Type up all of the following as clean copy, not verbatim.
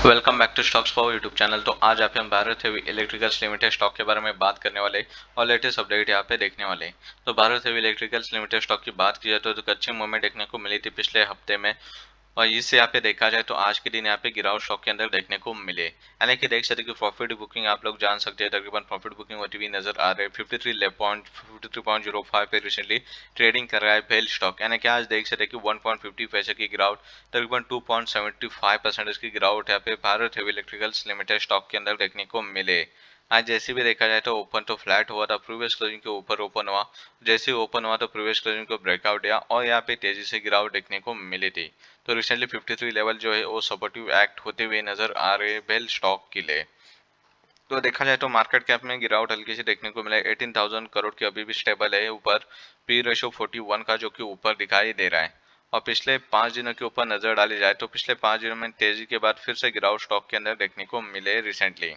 Welcome back to stocks power YouTube channel. तो आज यहाँ पे हम Bharat heavy electricals limited stock के बारे में बात करने वाले और लेटेस्ट अपडेट यहाँ पे देखने वाले। तो Bharat heavy electricals limited stock की बात की जाए तो अच्छी मूवमेंट देखने को मिली थी पिछले हफ्ते में, और इससे यहाँ पे देखा जाए तो आज के दिन यहाँ पे गिरावट स्टॉक के अंदर देखने को मिले। यानी कि देख सकते कि प्रॉफिट बुकिंग आप लोग जान सकते हैं, तकरीबन प्रॉफिट बुकिंग होती हुई नजर आ रही है। 53.05 पे रिसेंटली ट्रेडिंग कर रहा है बेल स्टॉक। यानी कि आज देख सकते कि 1.50 पैसे की गिरावट, तकरीबन 2.75% की गिरावट यहाँ पे Bharat heavy electricals limited stock के अंदर देखने को मिले। आज जैसे भी देखा जाए तो ओपन तो फ्लैट हुआ था, प्रीवियस क्लोजिंग के ऊपर ओपन हुआ। जैसे ही ओपन हुआ तो प्रीवियस क्लोजिंग को ब्रेकआउट दिया और यहाँ पे तेजी से गिरावट देखने को मिली थी। तो रिसेंटली 53 लेवल जो है वो सपोर्टिव एक्ट होते हुए नजर आ रहे हैं बेल स्टॉक के लिए। तो देखा जाए तो मार्केट कैप में गिरावट हल्की सी देखने को मिला है। 18,000 करोड़ की अभी भी स्टेबल है ऊपर। पी रेशो 41 का जो कि ऊपर दिखाई दे रहा है। और पिछले 5 दिनों के ऊपर नजर डाली जाए तो पिछले 5 दिनों में तेजी के बाद फिर से गिरावट स्टॉक के अंदर देखने को मिले रिसेंटली।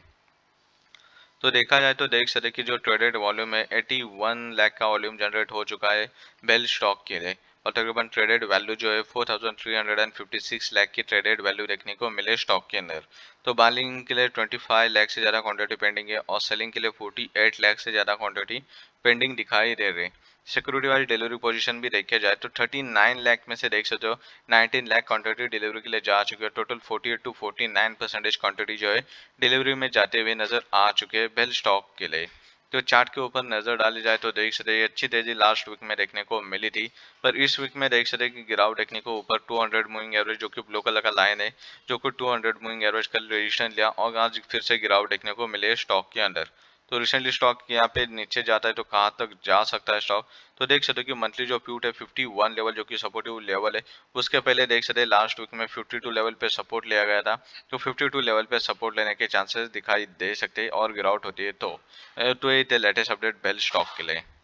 तो देखा जाए तो देख सकते कि जो ट्रेडेड वॉल्यूम है 81 लाख का वॉल्यूम जनरेट हो चुका है बेल स्टॉक के लिए। और तकरीबन ट्रेडेड वैल्यू जो है 4,356 लाख की ट्रेडेड वैल्यू देखने को मिले स्टॉक के अंदर। तो बाइंग के लिए 25 लाख से ज़्यादा क्वांटिटी पेंडिंग है और सेलिंग के लिए 48 लाख से ज़्यादा क्वांटिटी पेंडिंग दिखाई दे रही। सिक्योरिटी वाली डिलीवरी पोजीशन भी देखा जाए तो 39 लाख में से देख सकते हो 19 लाख क्वांटिटी डिलीवरी के लिए जा चुके हैं। टोटल 48 to 49% क्वांटिटी जो है डिलीवरी में जाते हुए नजर आ चुके हैं बेल स्टॉक के लिए। तो चार्ट के ऊपर नजर डाली जाए तो देख सकते हैं अच्छी तेजी लास्ट वीक में देखने को मिली थी, पर इस वीक में देख सकते हैं कि गिरावट देखने को ऊपर 200 मूविंग एवरेज जो कि ब्लू कलर का लाइन है, जो कि 200 मूविंग एवरेज कल रजिस्ट्रेशन लिया और आज फिर से गिरावट देखने को मिले स्टॉक के अंदर। तो रिसेंटली स्टॉक यहाँ पे नीचे जाता है तो कहाँ तक जा सकता है स्टॉक, तो देख सकते हो कि मंथली जो प्यूट है 51 लेवल जो कि सपोर्टिव लेवल है। उसके पहले देख सकते हैं लास्ट वीक में 52 लेवल पे सपोर्ट लिया गया था। तो 52 लेवल पे सपोर्ट लेने के चांसेस दिखाई दे सकते हैं और गिरावट होती है। तो ये थे लेटेस्ट अपडेट बेल स्टॉक के लिए।